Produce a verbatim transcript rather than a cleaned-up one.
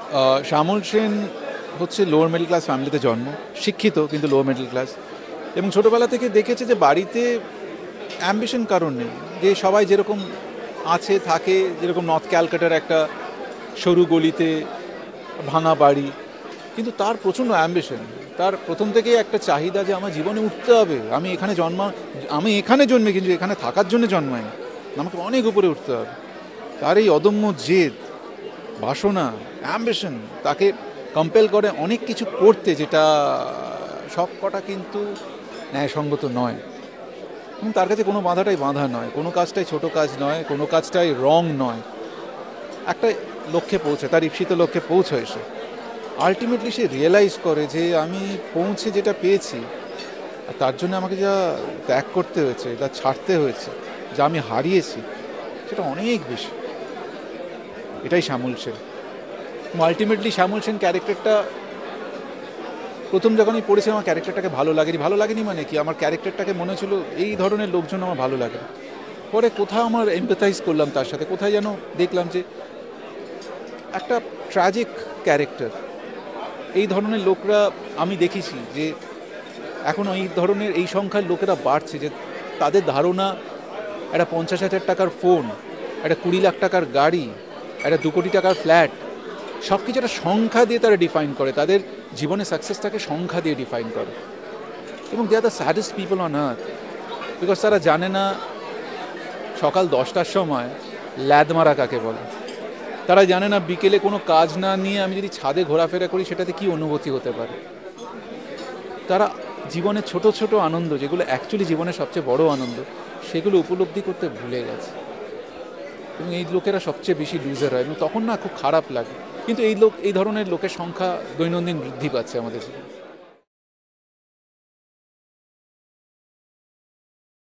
আহ, শ্যামল সেন হচ্ছে lower middle class ফ্যামিলিতে জন্ম, শিক্ষিত কিন্তু লোয়ার মিডল ক্লাস, এবং ছোটোবেলা থেকে দেখেছে যে বাড়িতে অ্যাম্বিশন কারণ নেই, যে সবাই যেরকম আছে থাকে, যেরকম নর্থ ক্যালকাটার একটা সরু গলিতে ভাঙা বাড়ি, কিন্তু তার প্রচণ্ড অ্যাম্বিশন। তার প্রথম থেকেই একটা চাহিদা যে আমার জীবনে উঠতে হবে, আমি এখানে জন্মা আমি এখানে জন্মে কিন্তু এখানে থাকার জন্য জন্মাইনি, আমাকে অনেক উপরে উঠতে হবে। তার এই অদম্য জেদ, বাসনা, অ্যাম্বিশন তাকে কম্পেল করে অনেক কিছু করতে, যেটা সব কটা কিন্তু ন্যায়সঙ্গত নয়। এবং তার কাছে কোনো বাধাটাই বাধা নয়, কোনো কাজটাই ছোট কাজ নয়, কোনো কাজটাই রং নয়। একটা লক্ষ্যে পৌঁছে, তার ঈপ্সিত লক্ষ্যে পৌঁছয় সে, আলটিমেটলি সে রিয়েলাইজ করে যে আমি পৌঁছে যেটা পেয়েছি, আর তার জন্য আমাকে যা ত্যাগ করতে হয়েছে, যা ছাড়তে হয়েছে, যা আমি হারিয়েছি, সেটা অনেক বেশি। এটাই শ্যামল সেন। আলটিমেটলি শ্যামল সেন ক্যারেক্টারটা প্রথম যখন আমি পড়েছি আমার ক্যারেক্টারটাকে ভালো লাগেনি। ভালো লাগেনি মানে কি, আমার ক্যারেক্টারটাকে মনে ছিল এই ধরনের লোকজন আমার ভালো লাগে। পরে কোথাও আমার এমপ্যাথাইজ করলাম তার সাথে, কোথায় যেন দেখলাম যে একটা ট্র্যাজিক ক্যারেক্টার। এই ধরনের লোকরা আমি দেখেছি যে এখন এই ধরনের এই সংখ্যার লোকেরা বাড়ছে, যে তাদের ধারণা একটা পঞ্চাশ হাজার টাকার ফোন, একটা কুড়ি লাখ টাকার গাড়ি, একটা দু কোটি টাকার ফ্ল্যাট, সব কিছু একটা সংখ্যা দিয়ে তারা ডিফাইন করে, তাদের জীবনে সাকসেসটাকে সংখ্যা দিয়ে ডিফাইন করে। এবং they are the saddest people on earth, because তারা জানে না সকাল দশটার সময় ল্যাদ মারা কাকে বলে, তারা জানে না বিকেলে কোনো কাজ না নিয়ে আমি যদি ছাদে ঘোরাফেরা করি সেটাতে কী অনুভূতি হতে পারে। তারা জীবনের ছোট ছোট আনন্দ, যেগুলো অ্যাকচুয়ালি জীবনের সবচেয়ে বড় আনন্দ, সেগুলো উপলব্ধি করতে ভুলে গেছে। এবং এই লোকেরা সবচেয়ে বেশি লুজার হয়, এবং তখন না খুব খারাপ লাগে। কিন্তু এই লোক এই ধরনের লোকের সংখ্যা দৈনন্দিন বৃদ্ধি পাচ্ছে আমাদের জীবনে।